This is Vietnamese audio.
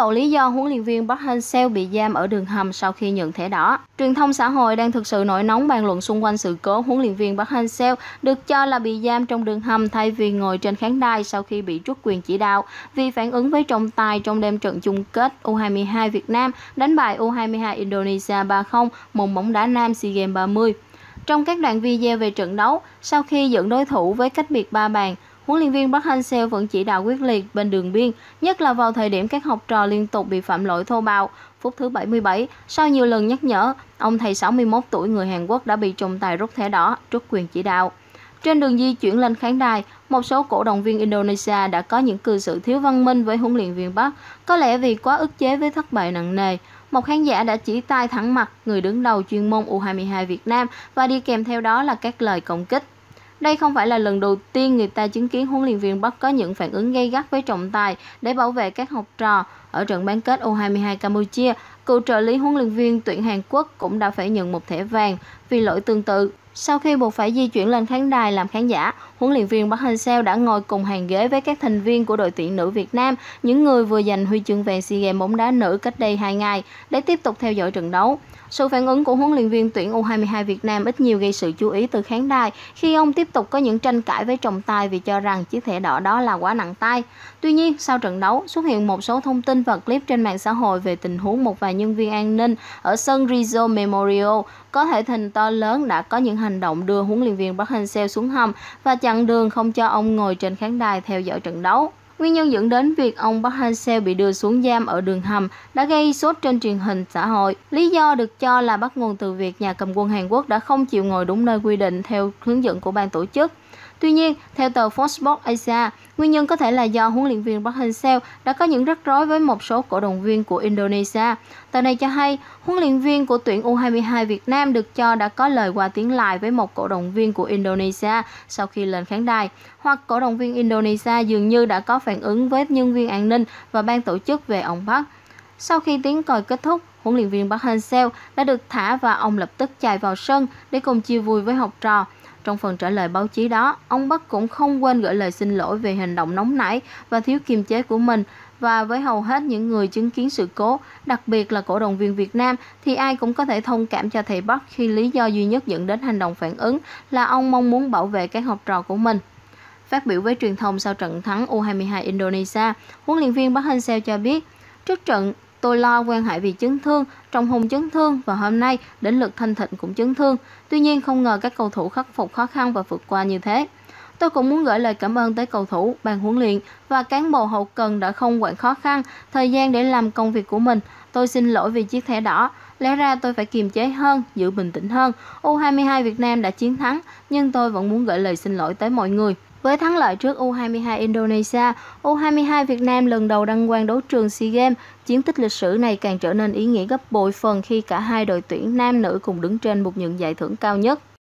lộ lý do huấn luyện viên Park Hang-seo bị giam ở đường hầm sau khi nhận thẻ đỏ. Truyền thông xã hội đang thực sự nổi nóng bàn luận xung quanh sự cố huấn luyện viên Park Hang-seo được cho là bị giam trong đường hầm thay vì ngồi trên khán đài sau khi bị truất quyền chỉ đạo vì phản ứng với trọng tài trong đêm trận chung kết U22 Việt Nam đánh bại U22 Indonesia 3-0 môn bóng đá nam SEA Games 30. Trong các đoạn video về trận đấu, sau khi dẫn đối thủ với cách biệt 3 bàn, huấn luyện viên Park Hang-seo vẫn chỉ đạo quyết liệt bên đường biên, nhất là vào thời điểm các học trò liên tục bị phạm lỗi thô bạo. Phút thứ 77, sau nhiều lần nhắc nhở, ông thầy 61 tuổi người Hàn Quốc đã bị trọng tài rút thẻ đỏ, truất quyền chỉ đạo. Trên đường di chuyển lên khán đài, một số cổ động viên Indonesia đã có những cư xử thiếu văn minh với huấn luyện viên Park, có lẽ vì quá ức chế với thất bại nặng nề. Một khán giả đã chỉ tay thẳng mặt người đứng đầu chuyên môn U22 Việt Nam và đi kèm theo đó là các lời công kích. Đây không phải là lần đầu tiên người ta chứng kiến huấn luyện viên Park có những phản ứng gay gắt với trọng tài để bảo vệ các học trò. Ở trận bán kết U22 Campuchia, cựu trợ lý huấn luyện viên tuyển Hàn Quốc cũng đã phải nhận một thẻ vàng vì lỗi tương tự. Sau khi buộc phải di chuyển lên khán đài làm khán giả, huấn luyện viên Park Hang-seo đã ngồi cùng hàng ghế với các thành viên của đội tuyển nữ Việt Nam, những người vừa giành huy chương vàng SEA Games bóng đá nữ cách đây 2 ngày, để tiếp tục theo dõi trận đấu. Sự phản ứng của huấn luyện viên tuyển U22 Việt Nam ít nhiều gây sự chú ý từ khán đài khi ông tiếp tục có những tranh cãi với trọng tài vì cho rằng chiếc thẻ đỏ đó là quá nặng tay. Tuy nhiên, sau trận đấu, xuất hiện một số thông tin và clip trên mạng xã hội về tình huống một vài nhân viên an ninh ở sân Rizzo Memorial có thể hình to lớn đã có những hành động đưa huấn luyện viên Park Hang-seo xuống hầm và chặn đường không cho ông ngồi trên khán đài theo dõi trận đấu. Nguyên nhân dẫn đến việc ông Park Hang-seo bị đưa xuống giam ở đường hầm đã gây sốt trên truyền hình xã hội. Lý do được cho là bắt nguồn từ việc nhà cầm quân Hàn Quốc đã không chịu ngồi đúng nơi quy định theo hướng dẫn của ban tổ chức. Tuy nhiên, theo tờ Fox Sports Asia, nguyên nhân có thể là do huấn luyện viên Park Hang-seo đã có những rắc rối với một số cổ động viên của Indonesia. Tờ này cho hay, huấn luyện viên của tuyển U22 Việt Nam được cho đã có lời qua tiếng lại với một cổ động viên của Indonesia sau khi lên khán đài, hoặc cổ động viên Indonesia dường như đã có phản ứng với nhân viên an ninh và ban tổ chức về ông Park. Sau khi tiếng còi kết thúc, huấn luyện viên Park Hang-seo đã được thả và ông lập tức chạy vào sân để cùng chia vui với học trò. Trong phần trả lời báo chí đó, ông Park cũng không quên gửi lời xin lỗi về hành động nóng nảy và thiếu kiềm chế của mình. Và với hầu hết những người chứng kiến sự cố, đặc biệt là cổ động viên Việt Nam, thì ai cũng có thể thông cảm cho thầy Park khi lý do duy nhất dẫn đến hành động phản ứng là ông mong muốn bảo vệ các học trò của mình. Phát biểu với truyền thông sau trận thắng U22 Indonesia, huấn luyện viên Park Hang-seo cho biết, trước trận, tôi lo quan hệ vì chấn thương, Trọng Hùng chấn thương và hôm nay đến lượt Thanh Thịnh cũng chấn thương. Tuy nhiên không ngờ các cầu thủ khắc phục khó khăn và vượt qua như thế. Tôi cũng muốn gửi lời cảm ơn tới cầu thủ, ban huấn luyện và cán bộ hậu cần đã không quản khó khăn, thời gian để làm công việc của mình. Tôi xin lỗi vì chiếc thẻ đỏ. Lẽ ra tôi phải kiềm chế hơn, giữ bình tĩnh hơn. U22 Việt Nam đã chiến thắng, nhưng tôi vẫn muốn gửi lời xin lỗi tới mọi người. Với thắng lợi trước U22 Indonesia, U22 Việt Nam lần đầu đăng quang đấu trường SEA Games, chiến tích lịch sử này càng trở nên ý nghĩa gấp bội phần khi cả hai đội tuyển nam nữ cùng đứng trên một nhận giải thưởng cao nhất.